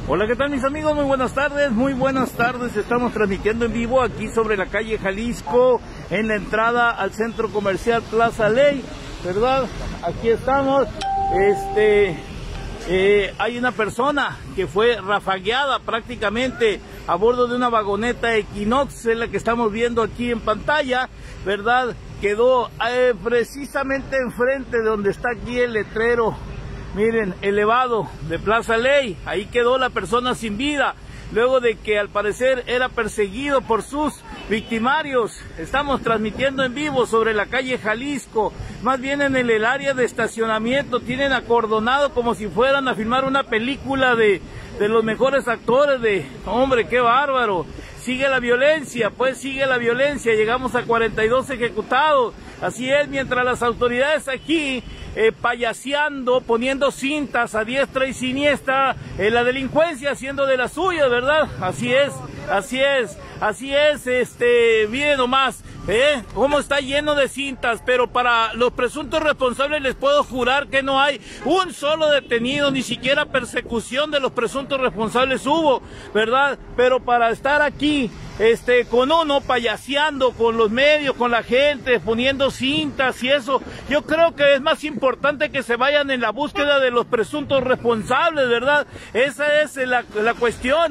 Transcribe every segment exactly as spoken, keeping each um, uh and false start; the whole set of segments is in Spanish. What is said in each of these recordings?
Hola, ¿qué tal mis amigos? Muy buenas tardes, muy buenas tardes. Estamos transmitiendo en vivo aquí sobre la calle Jalisco, en la entrada al centro comercial Plaza Ley, ¿verdad? Aquí estamos. Este, eh, hay una persona que fue rafagueada prácticamente a bordo de una vagoneta Equinox, es la que estamos viendo aquí en pantalla, ¿verdad? Quedó eh, precisamente enfrente de donde está aquí el letrero, miren, elevado de Plaza Ley. Ahí quedó la persona sin vida, luego de que al parecer era perseguido por sus victimarios. Estamos transmitiendo en vivo sobre la calle Jalisco, más bien en el, el área de estacionamiento. Tienen acordonado como si fueran a filmar una película de, de los mejores actores de... Hombre, qué bárbaro. Sigue la violencia, pues sigue la violencia. Llegamos a cuarenta y dos ejecutados. Así es, mientras las autoridades aquí eh, payaseando, poniendo cintas a diestra y siniestra, eh, la delincuencia haciendo de la suya, ¿verdad? Así es, así es, así es, este, miren nomás, ¿eh? Cómo está lleno de cintas, pero para los presuntos responsables les puedo jurar que no hay un solo detenido, ni siquiera persecución de los presuntos responsables hubo, ¿verdad? Pero para estar aquí, este, con uno payaseando con los medios, con la gente, poniendo cintas y eso, yo creo que es más importante que se vayan en la búsqueda de los presuntos responsables, ¿verdad? Esa es la, la cuestión.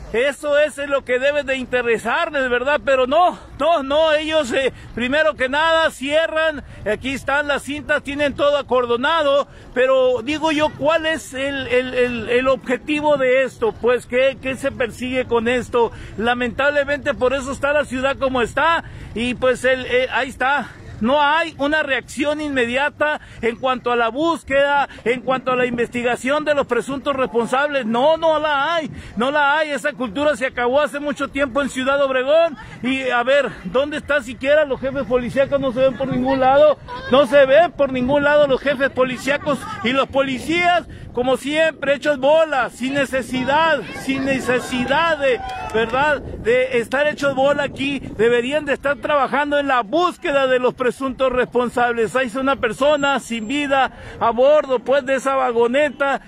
Eso es lo que debe de interesarles, ¿verdad? Pero no, no, no, ellos eh, primero que nada cierran, aquí están las cintas, tienen todo acordonado, pero digo yo, ¿cuál es el, el, el, el objetivo de esto? Pues, ¿qué, qué se persigue con esto? Lamentablemente por eso está la ciudad como está, y pues el, eh, ahí está. No hay una reacción inmediata en cuanto a la búsqueda, en cuanto a la investigación de los presuntos responsables. No, no la hay, no la hay. Esa cultura se acabó hace mucho tiempo en Ciudad Obregón. Y a ver, ¿dónde están siquiera los jefes policíacos? No se ven por ningún lado, no se ven por ningún lado los jefes policíacos, y los policías, como siempre, hechos bola, sin necesidad, sin necesidad de, ¿verdad?, de estar hechos bola aquí. Deberían de estar trabajando en la búsqueda de los presuntos responsables. Hay una persona sin vida a bordo, pues, de esa vagoneta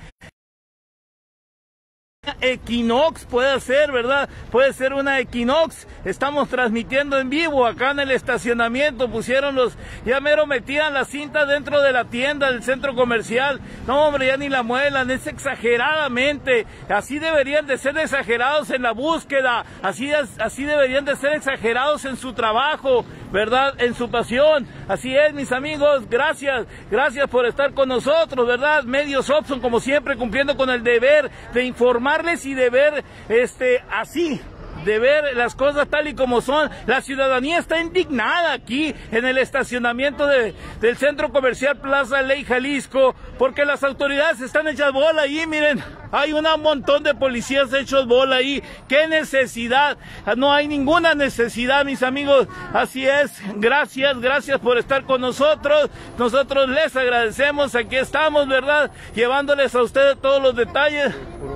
Equinox, puede ser, ¿verdad? Puede ser una Equinox. Estamos transmitiendo en vivo acá en el estacionamiento. Pusieron los, ya mero metían la cinta dentro de la tienda del centro comercial. No, hombre, ya ni la muelan, es exageradamente. Así deberían de ser exagerados en la búsqueda, así, así deberían de ser exagerados en su trabajo, ¿verdad? En su pasión. Así es, mis amigos, gracias, gracias por estar con nosotros, ¿verdad? Medios Opson, como siempre, cumpliendo con el deber de informarles y de ver, este, así, de ver las cosas tal y como son. La ciudadanía está indignada aquí en el estacionamiento de, del centro comercial Plaza Ley Jalisco, porque las autoridades están hechas bola ahí. Miren, hay un montón de policías hechos bola ahí. ¿Qué necesidad? No hay ninguna necesidad, mis amigos. Así es, gracias, gracias por estar con nosotros. Nosotros les agradecemos, aquí estamos, ¿verdad?, llevándoles a ustedes todos los detalles.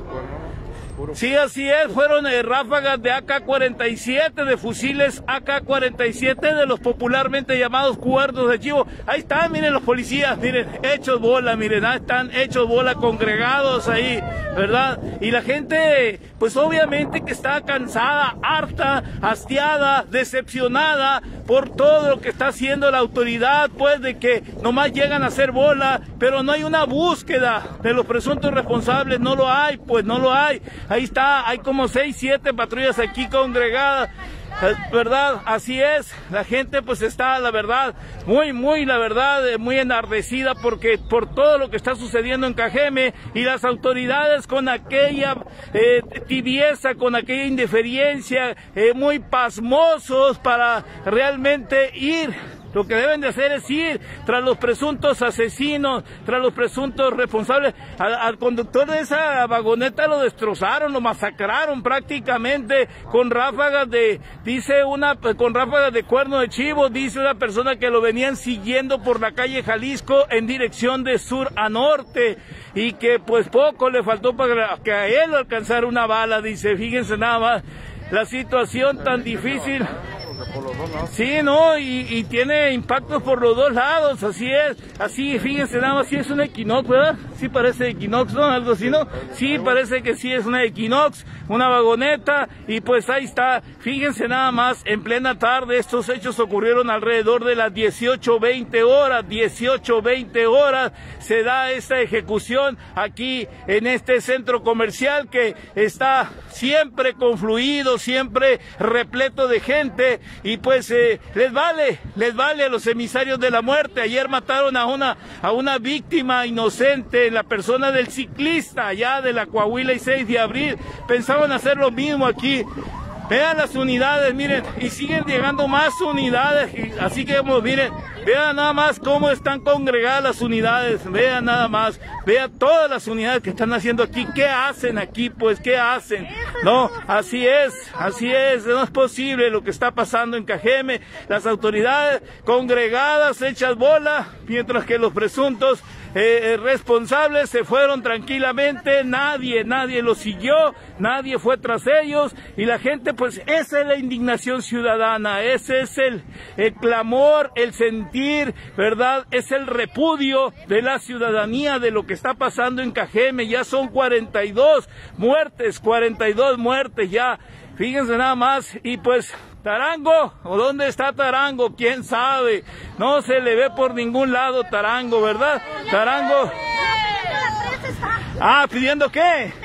Sí, así es, fueron eh, ráfagas de A K cuarenta y siete, de fusiles A K cuarenta y siete, de los popularmente llamados cuernos de chivo. Ahí están, miren los policías, miren, hechos bola, miren, ahí están hechos bola, congregados ahí, ¿verdad? Y la gente, pues obviamente que está cansada, harta, hastiada, decepcionada por todo lo que está haciendo la autoridad, pues de que nomás llegan a hacer bola, pero no hay una búsqueda de los presuntos responsables, no lo hay, pues no lo hay. Ahí está, hay como seis, siete patrullas aquí congregadas, ¿verdad? Así es, la gente pues está, la verdad, muy, muy, la verdad, muy enardecida porque por todo lo que está sucediendo en Cajeme, y las autoridades con aquella eh, tibieza, con aquella indiferencia, eh, muy pasmosos para realmente ir. Lo que deben de hacer es ir tras los presuntos asesinos, tras los presuntos responsables. Al, al conductor de esa vagoneta lo destrozaron, lo masacraron prácticamente con ráfagas de, dice una, con ráfagas de cuerno de chivo, dice una persona que lo venían siguiendo por la calle Jalisco en dirección de sur a norte, y que pues poco le faltó para que a él alcanzara una bala, dice. Fíjense nada más la situación tan difícil. porque por los dos lados. Sí, no, y, y tiene impactos por los dos lados, así es, así, fíjense nada más, sí es una Equinox, ¿verdad? Sí parece Equinox, ¿no? Algo así, ¿no? Sí, parece que sí es una Equinox, una vagoneta, y pues ahí está, fíjense nada más, en plena tarde, estos hechos ocurrieron alrededor de las dieciocho veinte horas, dieciocho veinte horas, se da esta ejecución aquí en este centro comercial que está siempre confluido, siempre repleto de gente, y pues eh, les vale, les vale a los emisarios de la muerte. Ayer mataron a una, a una víctima inocente en la persona del ciclista allá de la Coahuila y seis de abril, pensaban hacer lo mismo aquí. Vean las unidades, miren, y siguen llegando más unidades, y así que miren, vean nada más cómo están congregadas las unidades, vean nada más, vean todas las unidades que están haciendo aquí, ¿qué hacen aquí? Pues, ¿qué hacen? No, así es, así es, no es posible lo que está pasando en Cajeme, las autoridades congregadas, hechas bola, mientras que los presuntos Eh, responsables se fueron tranquilamente, nadie, nadie los siguió, nadie fue tras ellos, y la gente, pues esa es la indignación ciudadana, ese es el, el clamor, el sentir, ¿verdad? Es el repudio de la ciudadanía de lo que está pasando en Cajeme. Ya son cuarenta y dos muertes, cuarenta y dos muertes ya, fíjense nada más, y pues Tarango, ¿o dónde está Tarango? ¿Quién sabe? No se le ve por ningún lado Tarango, ¿verdad? Tarango. Ah, ¿pidiendo qué?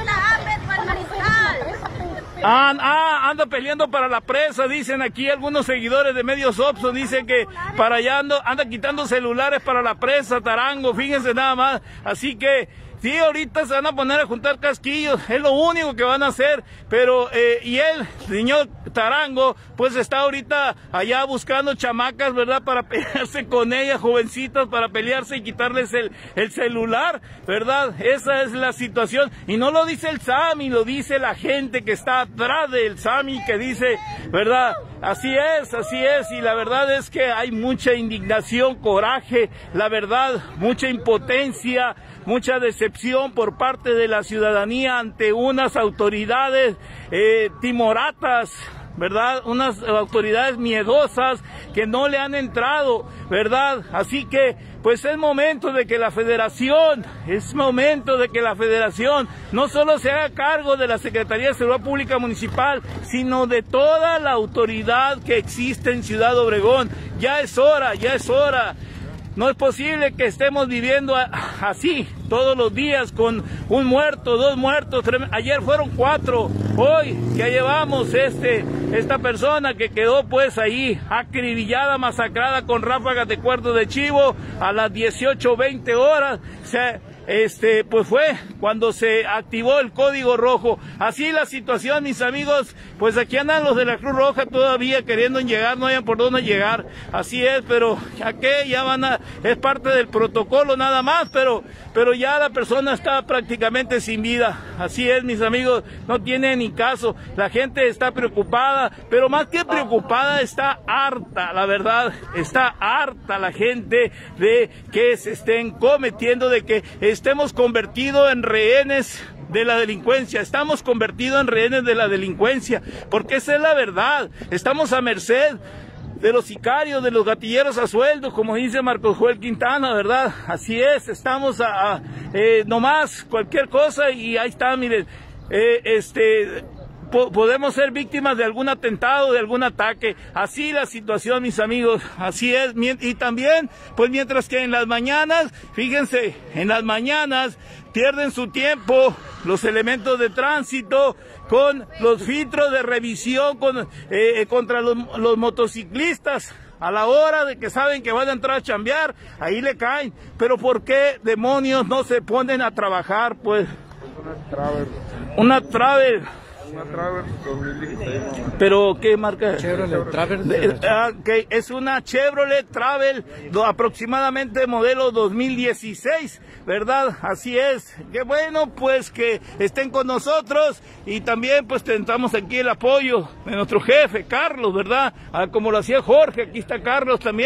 Ah, ah, anda peleando para la presa, dicen aquí algunos seguidores de Medios Opso, dicen que para allá ando, anda quitando celulares para la presa, Tarango, fíjense nada más, así que sí, ahorita se van a poner a juntar casquillos, es lo único que van a hacer, pero, eh, y él, señor Tarango, pues está ahorita allá buscando chamacas, ¿verdad?, para pelearse con ellas, jovencitas, para pelearse y quitarles el, el celular, ¿verdad? Esa es la situación, y no lo dice el SAMI, lo dice la gente que está atrás del SAMI, que dice, ¿verdad? Así es, así es, y la verdad es que hay mucha indignación, coraje, la verdad, mucha impotencia, mucha decepción por parte de la ciudadanía ante unas autoridades eh, timoratas, ¿verdad? Unas autoridades miedosas que no le han entrado, ¿verdad? Así que, pues es momento de que la federación, es momento de que la federación no solo se haga cargo de la Secretaría de Seguridad Pública Municipal, sino de toda la autoridad que existe en Ciudad Obregón. Ya es hora, ya es hora. No es posible que estemos viviendo así todos los días con un muerto, dos muertos. Ayer fueron cuatro. Hoy ya llevamos este, esta persona que quedó pues ahí acribillada, masacrada con ráfagas de cuerno de chivo a las dieciocho veinte horas. Se, este, pues fue cuando se activó el código rojo. Así la situación, mis amigos, pues aquí andan los de la Cruz Roja todavía queriendo llegar, no hayan por dónde llegar. Así es, pero ya que ya van a, es parte del protocolo nada más, pero, pero ya la persona está prácticamente sin vida. Así es, mis amigos, no tiene ni caso. La gente está preocupada, pero más que preocupada, está harta, la verdad, está harta la gente de que se estén cometiendo, de que estemos convertidos en rehenes de la delincuencia, estamos convertidos en rehenes de la delincuencia, porque esa es la verdad, estamos a merced de los sicarios, de los gatilleros a sueldo, como dice Marcos Joel Quintana, ¿verdad? Así es, estamos a, a eh, nomás cualquier cosa y ahí está, miren, eh, este... podemos ser víctimas de algún atentado, de algún ataque. Así la situación, mis amigos, así es. Y también, pues mientras que en las mañanas, fíjense, en las mañanas pierden su tiempo los elementos de tránsito con los filtros de revisión con, eh, contra los, los motociclistas. A la hora de que saben que van a entrar a chambear, ahí le caen. Pero ¿por qué demonios no se ponen a trabajar? Pues una Traver. Una Traver. Una Traver dos mil dieciséis. ¿Pero qué marca? Chevrolet Traver. Okay, es una Chevrolet Travel, do, aproximadamente modelo dos mil dieciséis, ¿verdad? Así es. Qué bueno, pues que estén con nosotros y también pues tentamos aquí el apoyo de nuestro jefe, Carlos, ¿verdad? Ah, como lo hacía Jorge, aquí está Carlos también,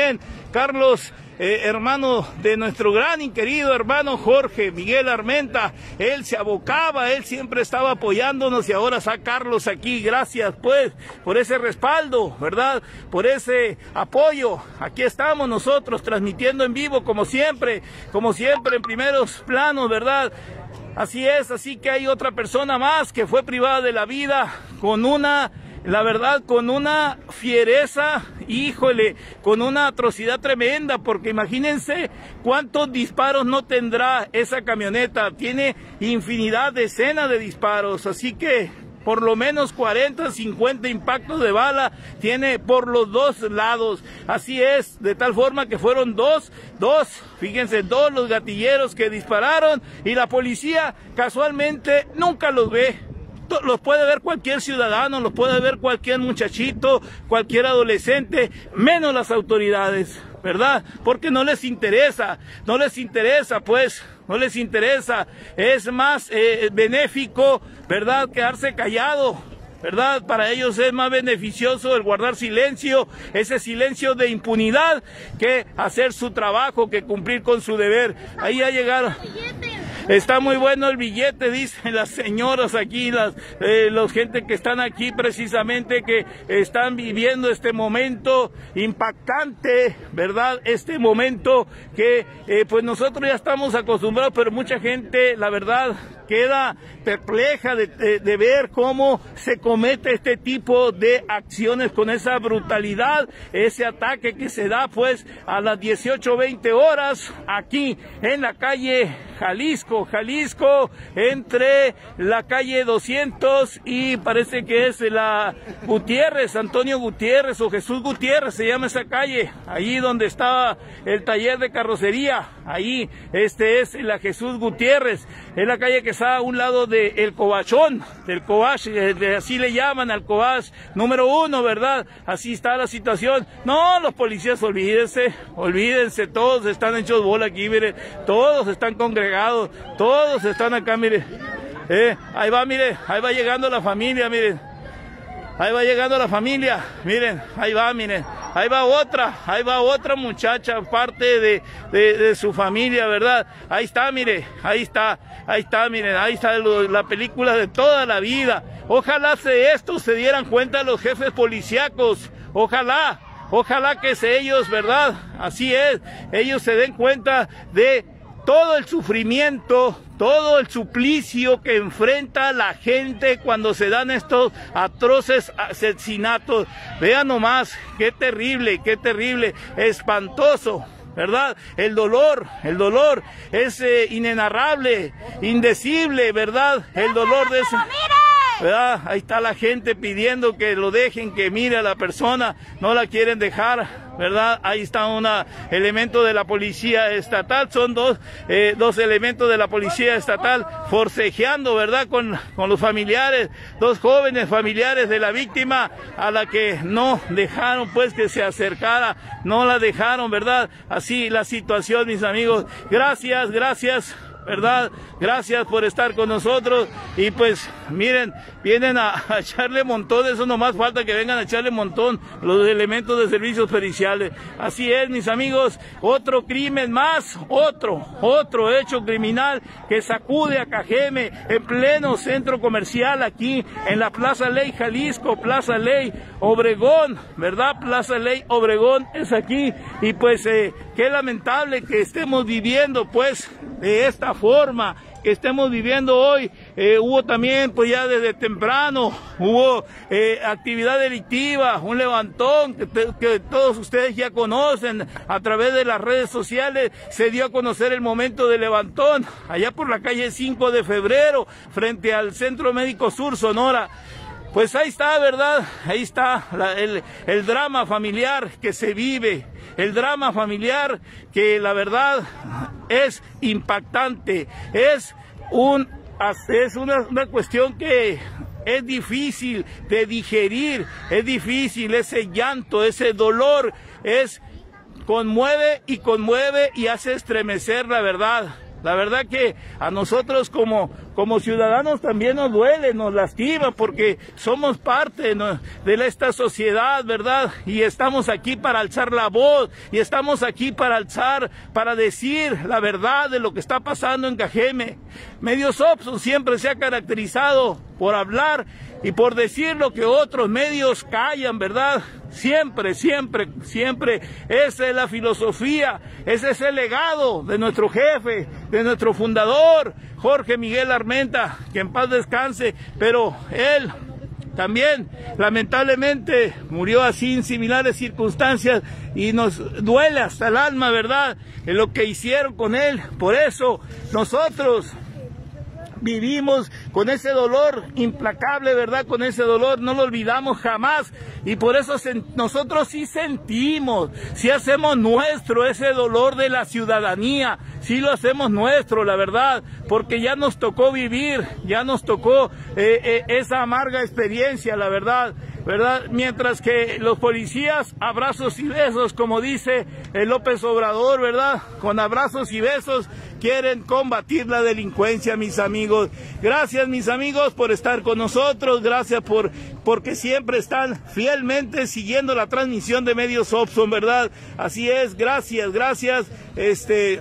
Carlos, eh, hermano de nuestro gran y querido hermano Jorge Miguel Armenta, él se abocaba, él siempre estaba apoyándonos y ahora está Carlos aquí, gracias pues por ese respaldo, ¿verdad? Por ese apoyo, aquí estamos nosotros transmitiendo en vivo como siempre, como siempre en primeros planos, ¿verdad? Así es, así que hay otra persona más que fue privada de la vida con una... La verdad, con una fiereza, híjole, con una atrocidad tremenda, porque imagínense cuántos disparos no tendrá esa camioneta. Tiene infinidad, decenas de disparos, así que por lo menos cuarenta, cincuenta impactos de bala tiene por los dos lados. Así es, de tal forma que fueron dos, dos, fíjense, dos los gatilleros que dispararon y la policía casualmente nunca los ve. Los puede ver cualquier ciudadano, los puede ver cualquier muchachito, cualquier adolescente, menos las autoridades, ¿verdad? Porque no les interesa, no les interesa, pues, no les interesa. Es más eh, benéfico, ¿verdad?, quedarse callado, ¿verdad? Para ellos es más beneficioso el guardar silencio, ese silencio de impunidad, que hacer su trabajo, que cumplir con su deber. Ahí ha llegado... Está muy bueno el billete, dicen las señoras aquí, las eh, los gente que están aquí precisamente, que están viviendo este momento impactante, ¿verdad? Este momento que eh, pues nosotros ya estamos acostumbrados, pero mucha gente, la verdad, queda perpleja de, de, de ver cómo se comete este tipo de acciones con esa brutalidad, ese ataque que se da pues a las dieciocho veinte horas aquí en la calle Jalisco, Jalisco, entre la calle doscientos y parece que es la Gutiérrez, Antonio Gutiérrez o Jesús Gutiérrez se llama esa calle, ahí donde estaba el taller de carrocería, ahí este es la Jesús Gutiérrez, es la calle que está a un lado del de Cobachón, del Cobach, de, así le llaman al Cobach número uno, ¿verdad? Así está la situación. No, los policías, olvídense, olvídense, todos están hechos bola aquí, mire, todos están congregados, todos están acá, mire, eh, ahí va, mire, ahí va llegando la familia, miren, ahí va llegando la familia, miren, ahí va, miren, ahí va otra, ahí va otra muchacha, parte de, de, de su familia, ¿verdad? Ahí está, mire, ahí está, ahí está, miren, ahí está lo, la película de toda la vida. Ojalá de esto se dieran cuenta los jefes policíacos, ojalá, ojalá que se ellos, ¿verdad? Así es, ellos se den cuenta de todo el sufrimiento, todo el suplicio que enfrenta la gente cuando se dan estos atroces asesinatos. Vean nomás, qué terrible, qué terrible, espantoso, ¿verdad? El dolor, el dolor es eh, inenarrable, indecible, ¿verdad? El dolor de ese... ¿verdad? Ahí está la gente pidiendo que lo dejen, que mire a la persona, no la quieren dejar, ¿verdad? Ahí está un elemento de la policía estatal, son dos, eh, dos elementos de la policía estatal forcejeando, ¿verdad? Con, con los familiares, dos jóvenes familiares de la víctima a la que no dejaron pues que se acercara, no la dejaron, ¿verdad? Así la situación, mis amigos. Gracias, gracias, ¿verdad? Gracias por estar con nosotros y pues miren, vienen a, a echarle montón, eso nomás falta que vengan a echarle montón los elementos de servicios periciales. Así es, mis amigos, otro crimen más, otro, otro hecho criminal que sacude a Cajeme en pleno centro comercial aquí en la Plaza Ley Jalisco, Plaza Ley Obregón, ¿verdad? Plaza Ley Obregón es aquí y pues eh, qué lamentable que estemos viviendo pues de esta forma que estemos viviendo hoy. Eh, hubo también pues ya desde temprano hubo eh, actividad delictiva, un levantón que, te, que todos ustedes ya conocen a través de las redes sociales. Se dio a conocer el momento del levantón allá por la calle cinco de febrero frente al Centro Médico Sur Sonora. Pues ahí está, ¿verdad? Ahí está la, el, el drama familiar que se vive, el drama familiar que la verdad es impactante, es, un, es una, una cuestión que es difícil de digerir, es difícil, ese llanto, ese dolor, es conmueve y conmueve y hace estremecer la verdad. La verdad que a nosotros como, como ciudadanos también nos duele, nos lastima, porque somos parte ¿no? de esta sociedad, ¿verdad? Y estamos aquí para alzar la voz, y estamos aquí para alzar, para decir la verdad de lo que está pasando en Cajeme. Medios Opson siempre se ha caracterizado por hablar y por decir lo que otros medios callan, ¿verdad? Siempre, siempre, siempre, esa es la filosofía, ese es el legado de nuestro jefe, de nuestro fundador, Jorge Miguel Armenta, que en paz descanse, pero él también, lamentablemente, murió así en similares circunstancias y nos duele hasta el alma, ¿verdad?, en lo que hicieron con él. Por eso, nosotros vivimos con ese dolor implacable, ¿verdad? Con ese dolor, no lo olvidamos jamás, y por eso nosotros sí sentimos, sí hacemos nuestro ese dolor de la ciudadanía, sí lo hacemos nuestro, la verdad, porque ya nos tocó vivir, ya nos tocó eh, eh, esa amarga experiencia, la verdad, ¿verdad? Mientras que los policías, abrazos y besos, como dice el López Obrador, ¿verdad? Con abrazos y besos quieren combatir la delincuencia, mis amigos. Gracias, mis amigos, por estar con nosotros, gracias por porque siempre están fielmente siguiendo la transmisión de Medios Opson, ¿verdad? Así es, gracias, gracias, este...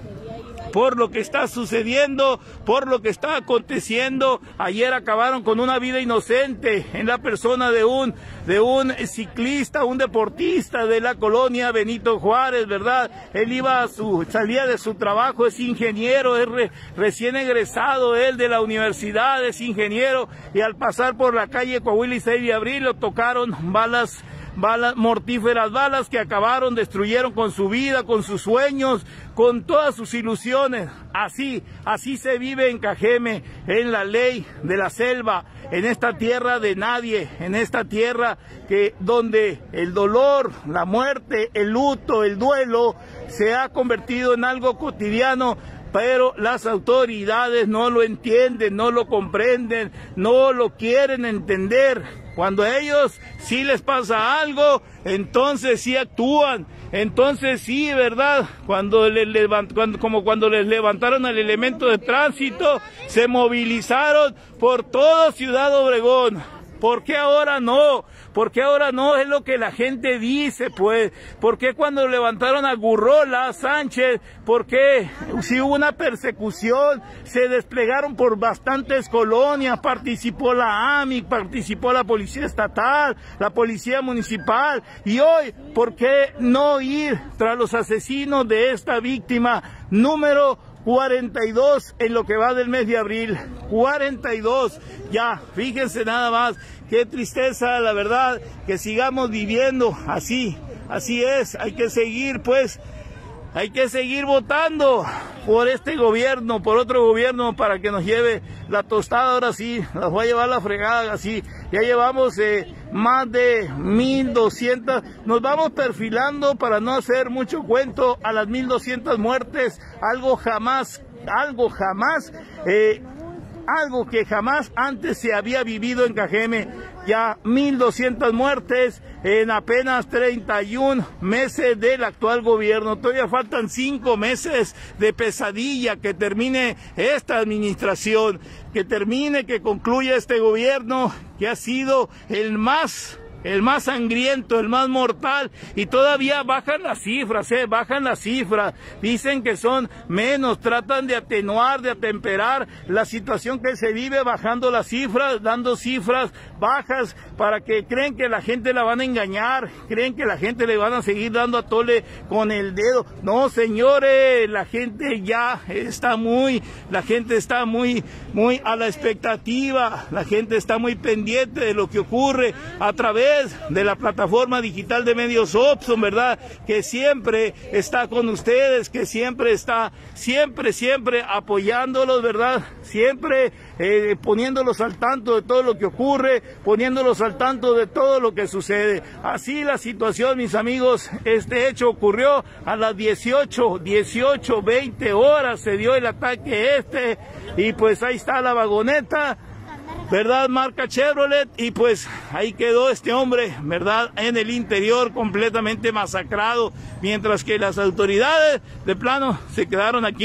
por lo que está sucediendo, por lo que está aconteciendo. Ayer acabaron con una vida inocente en la persona de un, de un ciclista, un deportista de la colonia Benito Juárez, ¿verdad? Él iba a su, salía de su trabajo, es ingeniero, es re, recién egresado él de la universidad, es ingeniero, y al pasar por la calle Coahuila y seis de abril lo tocaron balas balas, mortíferas balas que acabaron, destruyeron con su vida, con sus sueños, con todas sus ilusiones. Así, así se vive en Cajeme, en la ley de la selva, en esta tierra de nadie, en esta tierra que donde el dolor, la muerte, el luto, el duelo se ha convertido en algo cotidiano. Pero las autoridades no lo entienden, no lo comprenden, no lo quieren entender. Cuando a ellos sí les pasa algo, entonces sí actúan, entonces sí, ¿verdad? Cuando les levant, cuando, como cuando les levantaron el elemento de tránsito, se movilizaron por toda Ciudad Obregón. ¿Por qué ahora no? ¿Por qué ahora no? Es lo que la gente dice, pues. ¿Por qué cuando levantaron a Gurrola, a Sánchez? ¿Por qué? Si hubo una persecución, se desplegaron por bastantes colonias, participó la A M I, participó la Policía Estatal, la Policía Municipal. Y hoy, ¿por qué no ir tras los asesinos de esta víctima número cuarenta y dos en lo que va del mes de abril? cuarenta y dos, ya, fíjense nada más, qué tristeza, la verdad, que sigamos viviendo así, así es, hay que seguir, pues, hay que seguir votando por este gobierno, por otro gobierno, para que nos lleve la tostada. Ahora sí, nos va a llevar la fregada, así, ya llevamos eh, más de mil doscientas, nos vamos perfilando, para no hacer mucho cuento, a las mil doscientas muertes, algo jamás, algo jamás, eh, algo que jamás antes se había vivido en Cajeme. Ya mil doscientas muertes en apenas treinta y un meses del actual gobierno. Todavía faltan cinco meses de pesadilla, que termine esta administración, que termine, que concluya este gobierno, que ha sido el más... el más sangriento, el más mortal, y todavía bajan las cifras, eh, bajan las cifras, dicen que son menos, tratan de atenuar, de atemperar la situación que se vive, bajando las cifras, dando cifras bajas, para que creen que la gente la van a engañar, creen que la gente le van a seguir dando a tole con el dedo. No, señores, la gente ya está muy, la gente está muy, muy a la expectativa, la gente está muy pendiente de lo que ocurre a través de la plataforma digital de Medios Opson, ¿verdad? Que siempre está con ustedes, que siempre está, siempre, siempre apoyándolos, ¿verdad? Siempre eh, poniéndolos al tanto de todo lo que ocurre, poniéndolos al tanto de todo lo que sucede. Así la situación, mis amigos. Este hecho ocurrió a las dieciocho, dieciocho, veinte horas, se dio el ataque este, y pues ahí está la vagoneta, ¿verdad? Marca Chevrolet, y pues ahí quedó este hombre, ¿verdad? En el interior, completamente masacrado, mientras que las autoridades de plano se quedaron aquí,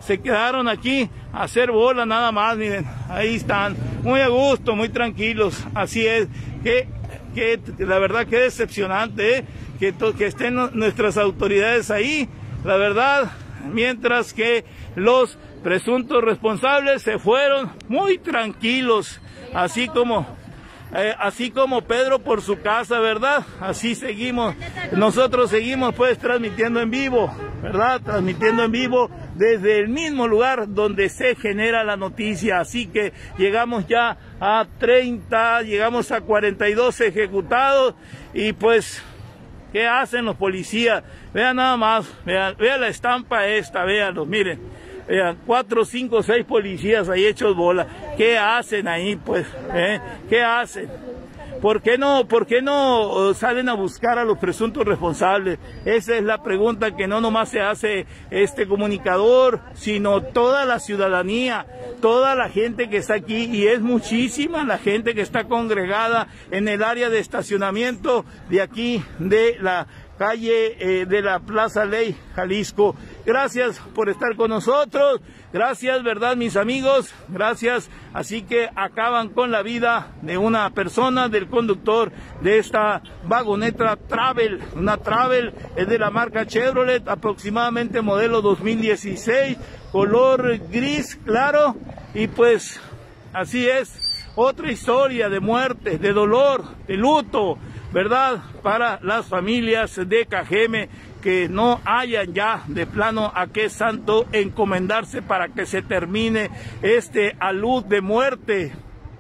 se quedaron aquí a hacer bola nada más, miren, ahí están, muy a gusto, muy tranquilos, así es, que, que la verdad que decepcionante, ¿eh? que, que estén nuestras autoridades ahí, la verdad, mientras que los presuntos responsables se fueron muy tranquilos, así como... Eh, así como Pedro por su casa, ¿verdad? Así seguimos, nosotros seguimos pues transmitiendo en vivo, ¿verdad? Transmitiendo en vivo desde el mismo lugar donde se genera la noticia, así que llegamos ya a treinta, llegamos a cuarenta y dos ejecutados y pues, ¿qué hacen los policías? Vean nada más, vean, vean la estampa esta, véanlo, miren. Vean, cuatro, cinco, seis policías ahí hechos bola. ¿Qué hacen ahí, pues? ¿Eh? ¿Qué hacen? ¿Por qué no, por qué no salen a buscar a los presuntos responsables? Esa es la pregunta que no nomás se hace este comunicador, sino toda la ciudadanía, toda la gente que está aquí, y es muchísima la gente que está congregada en el área de estacionamiento de aquí, de la calle eh, de la Plaza Ley, Jalisco. Gracias por estar con nosotros, gracias, ¿verdad, mis amigos? Gracias. Así que acaban con la vida de una persona, del conductor de esta vagoneta Travel, una Travel, es de la marca Chevrolet, aproximadamente modelo dos mil dieciséis, color gris claro, y pues así es, otra historia de muerte, de dolor, de luto, ¿verdad? Para las familias de Cajeme, que no hayan ya de plano a qué santo encomendarse para que se termine este alud de muerte,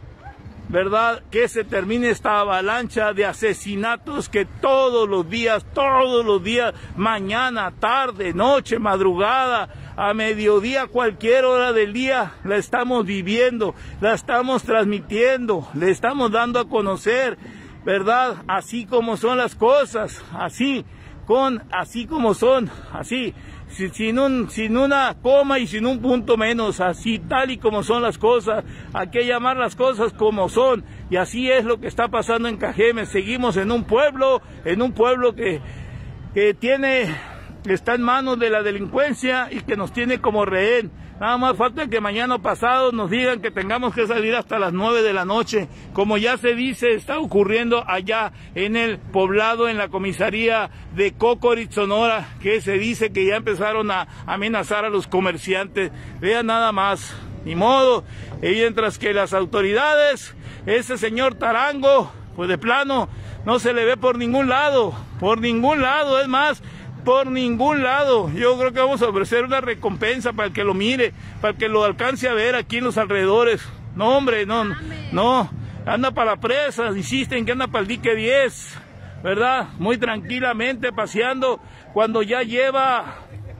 ¿verdad? Que se termine esta avalancha de asesinatos que todos los días, todos los días, mañana, tarde, noche, madrugada, a mediodía, cualquier hora del día, la estamos viviendo, la estamos transmitiendo, le estamos dando a conocer, ¿verdad? Así como son las cosas, así, con, así como son, así, sin, un, sin una coma y sin un punto menos, así tal y como son las cosas. Hay que llamar las cosas como son, y así es lo que está pasando en Cajeme. Seguimos en un pueblo, en un pueblo que, que tiene, está en manos de la delincuencia y que nos tiene como rehén. Nada más falta que mañana pasado nos digan que tengamos que salir hasta las nueve de la noche, como ya se dice, está ocurriendo allá en el poblado, en la comisaría de Cocorit, Sonora, que se dice que ya empezaron a amenazar a los comerciantes. Vean nada más, ni modo. Y mientras que las autoridades, ese señor Tarango, pues de plano, no se le ve por ningún lado, por ningún lado, es más, por ningún lado. Yo creo que vamos a ofrecer una recompensa para el que lo mire, para el que lo alcance a ver aquí en los alrededores. No, hombre, no, no, anda para la presa, insisten que anda para el dique diez, ¿verdad? Muy tranquilamente paseando, cuando ya lleva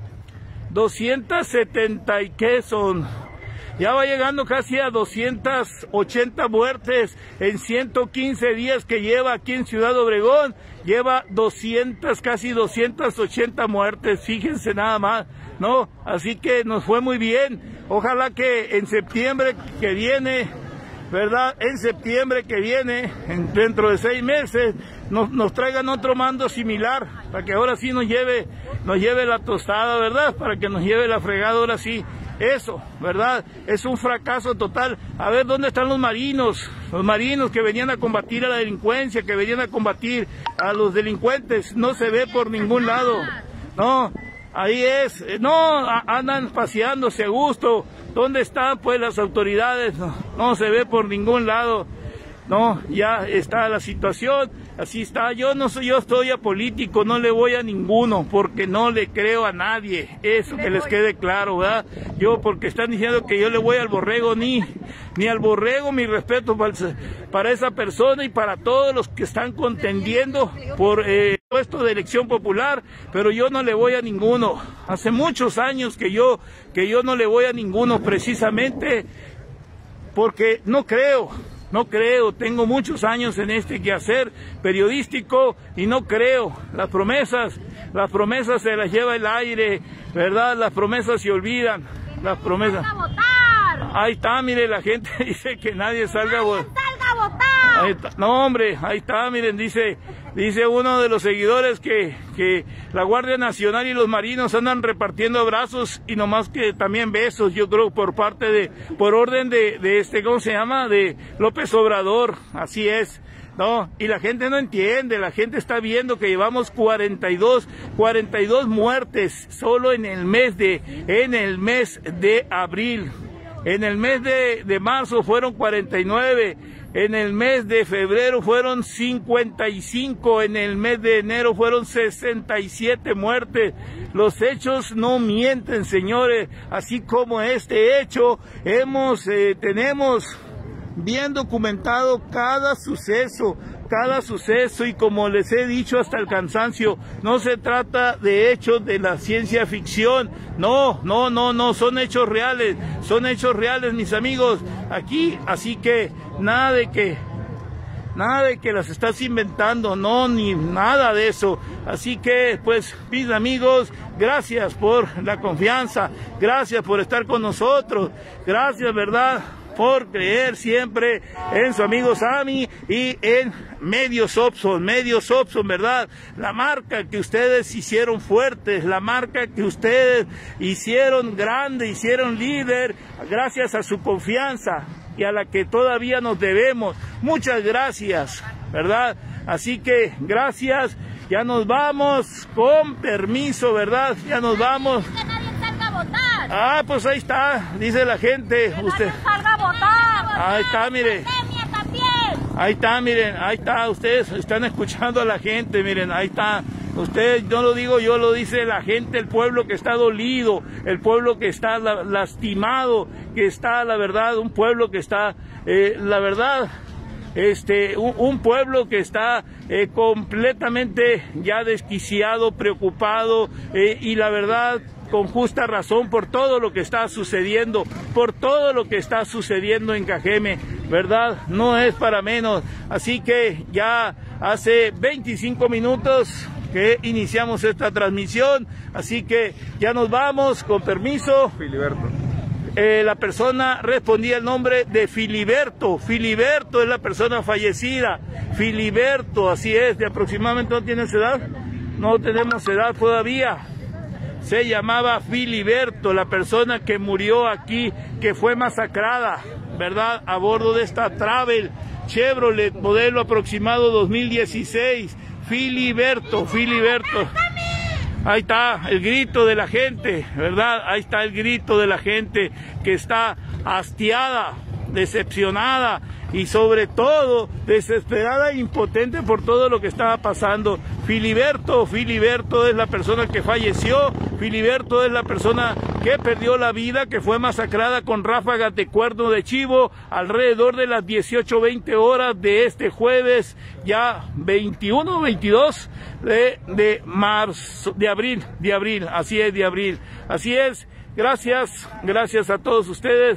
doscientas setenta y qué son, ya va llegando casi a doscientas ochenta muertes en ciento quince días que lleva aquí en Ciudad Obregón. Lleva doscientas, casi doscientas ochenta muertes, fíjense nada más, ¿no? Así que nos fue muy bien. Ojalá que en septiembre que viene, ¿verdad? En septiembre que viene, en, dentro de seis meses, nos, nos traigan otro mando similar, para que ahora sí nos lleve, nos lleve la tostada, ¿verdad? Para que nos lleve la fregada ahora sí. Eso, ¿verdad? Es un fracaso total. A ver, ¿dónde están los marinos? Los marinos que venían a combatir a la delincuencia, que venían a combatir a los delincuentes. No se ve por ningún lado. No, ahí es. No, andan paseándose a gusto. ¿Dónde están, pues, las autoridades? No, no se ve por ningún lado. No, ya está la situación, así está. Yo no soy, yo estoy apolítico, no le voy a ninguno, porque no le creo a nadie, eso que les quede claro, ¿verdad? Yo, porque están diciendo que yo le voy al borrego, ni, ni al borrego, mi respeto para, para esa persona y para todos los que están contendiendo por eh, puesto de elección popular, pero yo no le voy a ninguno. Hace muchos años que yo, que yo no le voy a ninguno, precisamente porque no creo. No creo, tengo muchos años en este quehacer periodístico y no creo. Las promesas, las promesas se las lleva el aire, ¿verdad? Las promesas se olvidan, las promesas. ¡Salga a votar! Ahí está, mire, la gente dice que nadie salga a votar. ¡Salga a votar! Ahí está. No, hombre, ahí está, miren, dice Dice uno de los seguidores que, que la Guardia Nacional y los marinos andan repartiendo abrazos y nomás que también besos, yo creo, por parte de, por orden de, de este, ¿cómo se llama? De López Obrador, así es. No, y la gente no entiende, la gente está viendo que llevamos cuarenta y dos muertes solo en el mes de, en el mes de abril. En el mes de, de marzo fueron cuarenta y nueve, en el mes de febrero fueron cincuenta y cinco, en el mes de enero fueron sesenta y siete muertes. Los hechos no mienten, señores, así como este hecho, hemos, eh, tenemos bien documentado cada suceso, cada suceso, y como les he dicho hasta el cansancio, no se trata de hechos de la ciencia ficción, no, no, no, no, son hechos reales, son hechos reales, mis amigos, aquí, así que nada de que, nada de que las estás inventando, no, ni nada de eso, así que, pues, mis amigos, gracias por la confianza, gracias por estar con nosotros, gracias, ¿verdad?, por creer siempre en su amigo Sammy y en Medios Opson, Medios Opson, ¿verdad? La marca que ustedes hicieron fuertes, la marca que ustedes hicieron grande, hicieron líder, gracias a su confianza y a la que todavía nos debemos. Muchas gracias, ¿verdad? Así que gracias, ya nos vamos, con permiso, ¿verdad? Ya nos vamos. Ah, pues ahí está, dice la gente. Que usted salga a votar. Ahí está, mire. Ahí está, miren, ahí está, ustedes están escuchando a la gente, miren, ahí está. Ustedes, no lo digo yo, lo dice la gente, el pueblo que está dolido, el pueblo que está la, lastimado, que está, la verdad, un pueblo que está, eh, la verdad, este, un, un pueblo que está eh, completamente ya desquiciado, preocupado, eh, y la verdad, con justa razón, por todo lo que está sucediendo, por todo lo que está sucediendo en Cajeme, ¿verdad? No es para menos. Así que ya hace veinticinco minutos que iniciamos esta transmisión, así que ya nos vamos, con permiso. Filiberto. Eh, la persona respondía el nombre de Filiberto. Filiberto es la persona fallecida. Filiberto, así es, de aproximadamente, ¿no tienes edad? No tenemos edad todavía. Se llamaba Filiberto, la persona que murió aquí, que fue masacrada, ¿verdad?, a bordo de esta Travel Chevrolet modelo aproximado dos mil dieciséis. Filiberto, Filiberto. Ahí está el grito de la gente, ¿verdad? Ahí está el grito de la gente que está hastiada, decepcionada y sobre todo desesperada e impotente por todo lo que estaba pasando. Filiberto, Filiberto es la persona que falleció, Filiberto es la persona que perdió la vida, que fue masacrada con ráfagas de cuerno de chivo alrededor de las dieciocho veinte horas de este jueves, ya veintiuno, veintidós de, de marzo, de abril, de abril, así es, de abril, así es. Gracias, gracias a todos ustedes.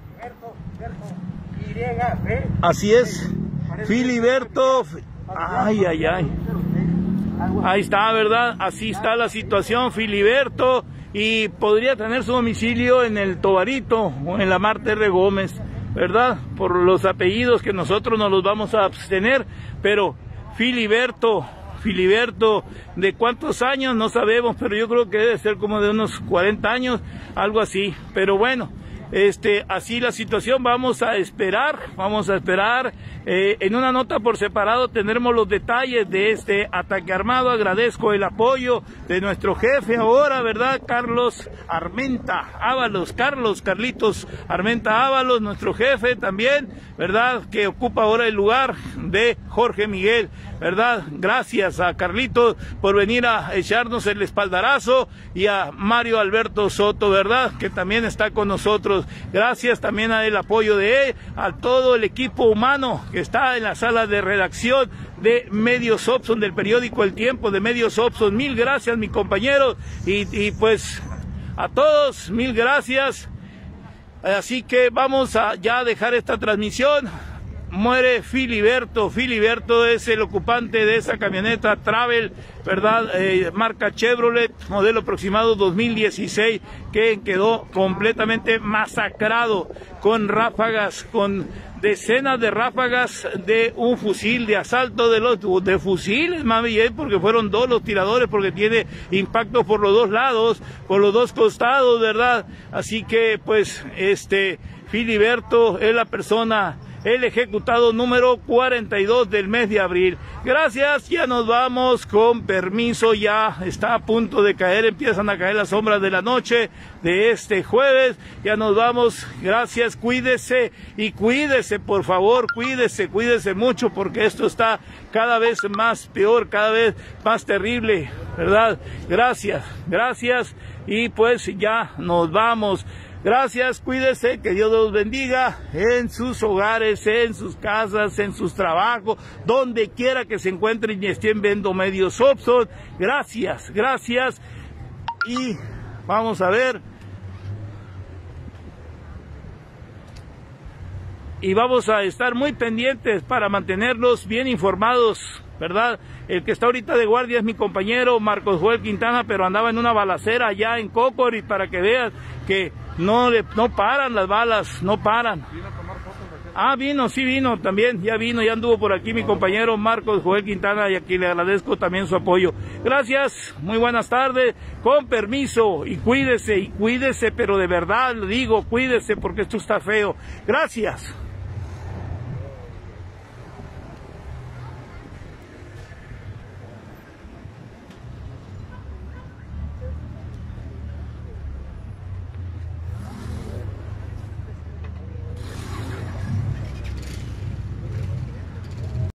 Así es, Filiberto, ay, ay, ay, ahí está, ¿verdad? Así está la situación, Filiberto, y podría tener su domicilio en el Tobarito o en la Marte R. Gómez, ¿verdad? Por los apellidos que nosotros nos los vamos a abstener, pero Filiberto, Filiberto, ¿de cuántos años? No sabemos, pero yo creo que debe ser como de unos cuarenta años, algo así, pero bueno. Este, así la situación, vamos a esperar, vamos a esperar, eh, en una nota por separado tendremos los detalles de este ataque armado. Agradezco el apoyo de nuestro jefe ahora, ¿verdad? Carlos Armenta Ábalos, Carlos, Carlitos Armenta Ábalos, nuestro jefe también, ¿verdad? Que ocupa ahora el lugar de Jorge Miguel, ¿verdad? Gracias a Carlitos por venir a echarnos el espaldarazo y a Mario Alberto Soto, ¿verdad? Que también está con nosotros. Gracias también al apoyo de él, a todo el equipo humano que está en la sala de redacción de Medios Opson, del periódico El Tiempo, de Medios Opson. Mil gracias, mi compañero, y, y pues a todos, mil gracias. Así que vamos a ya dejar esta transmisión. muere Filiberto. Filiberto es el ocupante de esa camioneta Travel, ¿verdad? Eh, marca Chevrolet, modelo aproximado dos mil dieciséis, que quedó completamente masacrado con ráfagas, con decenas de ráfagas de un fusil de asalto, de los de fusiles, mami, porque fueron dos los tiradores, porque tiene impacto por los dos lados, por los dos costados, ¿verdad? Así que, pues, este, Filiberto es la persona, el ejecutado número cuarenta y dos del mes de abril. Gracias, ya nos vamos, con permiso, ya está a punto de caer, empiezan a caer las sombras de la noche de este jueves, ya nos vamos, gracias, cuídese y cuídese, por favor, cuídese, cuídese mucho, porque esto está cada vez más peor, cada vez más terrible, ¿verdad? Gracias, gracias, y pues ya nos vamos. Gracias, cuídese, que Dios los bendiga en sus hogares, en sus casas, en sus trabajos, donde quiera que se encuentren y estén viendo Medios Opson. Gracias, gracias. Y vamos a ver. Y vamos a estar muy pendientes para mantenerlos bien informados, ¿verdad? El que está ahorita de guardia es mi compañero Marcos Joel Quintana, pero andaba en una balacera allá en Cocori, para que vean que no le, no paran las balas, no paran. Ah, vino, sí vino también, ya vino, ya anduvo por aquí mi compañero Marcos Joel Quintana, y aquí le agradezco también su apoyo. Gracias, muy buenas tardes, con permiso, y cuídese, y cuídese, pero de verdad le digo, cuídese, porque esto está feo. Gracias.